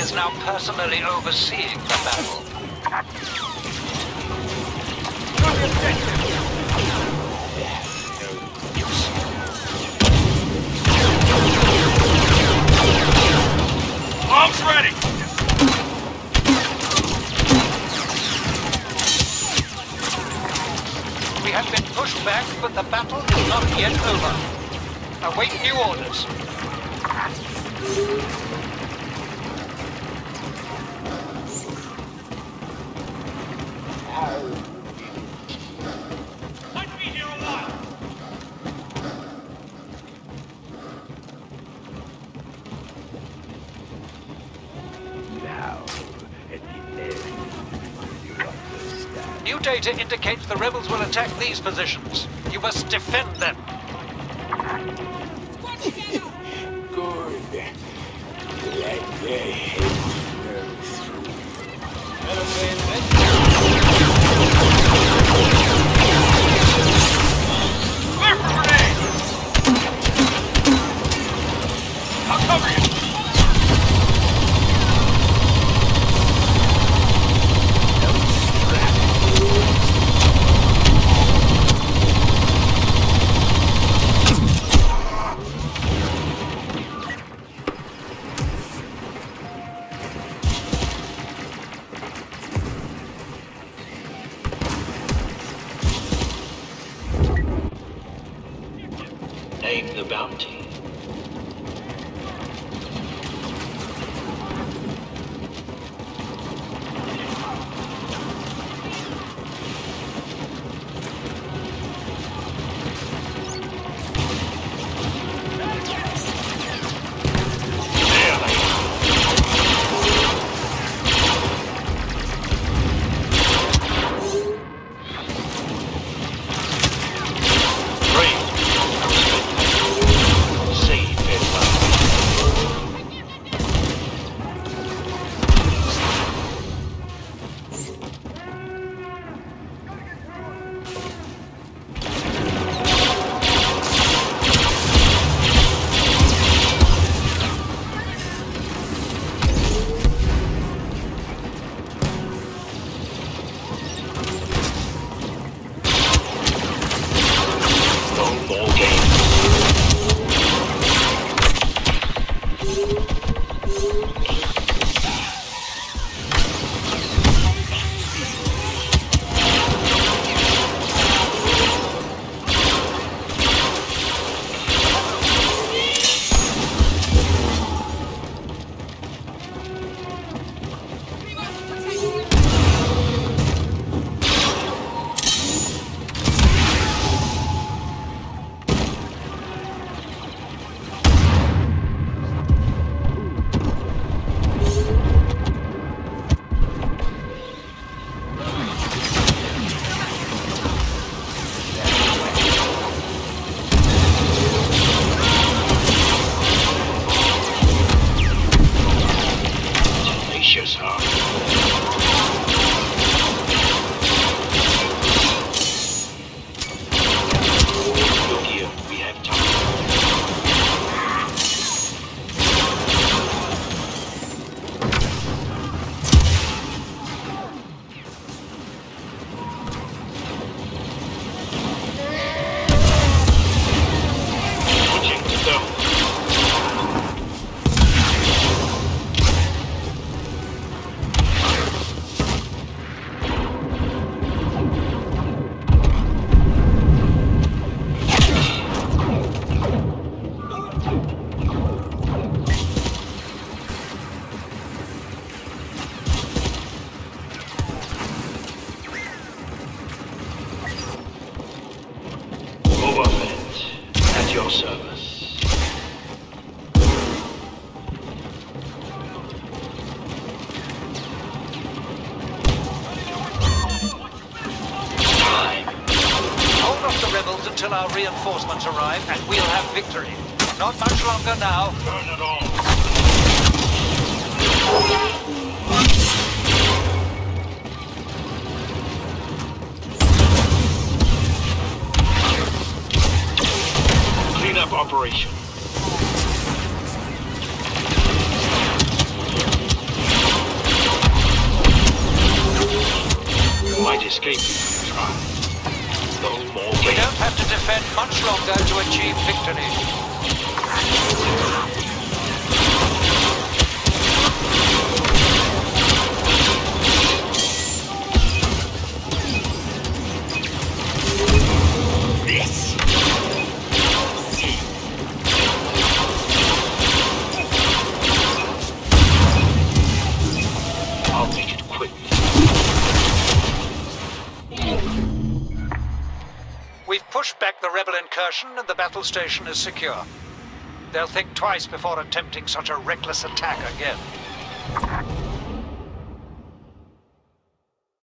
is now personally overseeing the battle. Got the objective! Arms ready! We have been pushed back, but the battle is not yet over. Await new orders. Let me hear a while! Now, at the end, you understand. New data indicates the rebels will attack these positions. You must defend them. Good. Let the hate Clear for grenade! I'll cover you! Name the bounty. Until our reinforcements arrive, and we'll have victory. Not much longer now. Burn it all! Clean up operation. escape if you try. No more We games. don't have to defend much longer to achieve victory. I'll make it quick. We've pushed back the rebel incursion and the battle station is secure. They'll think twice before attempting such a reckless attack again.